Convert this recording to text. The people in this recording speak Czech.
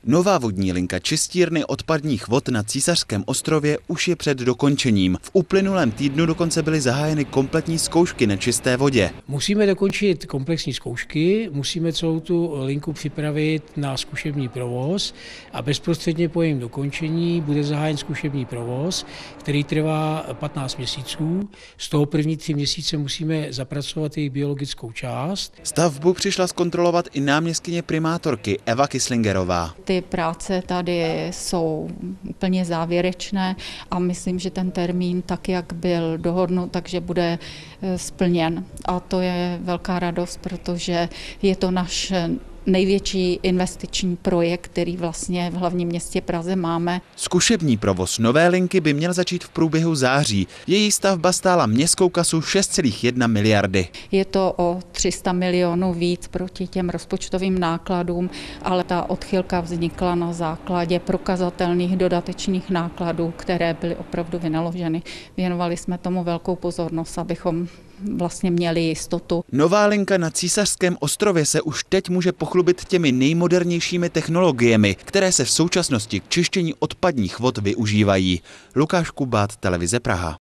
Nová vodní linka čistírny odpadních vod na Císařském ostrově už je před dokončením. V uplynulém týdnu dokonce byly zahájeny kompletní zkoušky na čisté vodě. Musíme dokončit komplexní zkoušky, musíme celou tu linku připravit na zkušební provoz a bezprostředně po jejím dokončení bude zahájen zkušební provoz, který trvá 15 měsíců. Z toho první 3 měsíce musíme zapracovat její biologickou část. Stavbu přišla zkontrolovat i náměstkyně primátorky Eva Kislingerová. Ty práce tady jsou úplně závěrečné a myslím, že ten termín, tak jak byl dohodnut, takže bude splněn. A to je velká radost, protože je to náš největší investiční projekt, který vlastně v hlavním městě Praze máme. Zkušební provoz nové linky by měl začít v průběhu září. Její stavba stála městskou kasu 6,1 miliardy. Je to o 300 milionů víc proti těm rozpočtovým nákladům, ale ta odchylka vznikla na základě prokazatelných dodatečných nákladů, které byly opravdu vynaloženy. Věnovali jsme tomu velkou pozornost, abychom vlastně měli jistotu. Nová linka na Císařském ostrově se už teď může pochlubit těmi nejmodernějšími technologiemi, které se v současnosti k čištění odpadních vod využívají. Lukáš Kubát, Televize Praha.